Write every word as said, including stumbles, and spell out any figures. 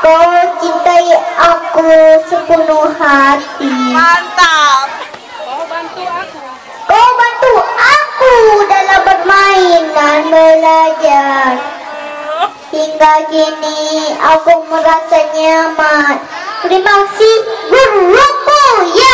Kau cintai aku sepenuh hati. Mantap. Kau bantu aku. Kau bantu aku dalam bermain dan belajar. Hingga kini aku merasa nyaman. Terima kasih guruku ya.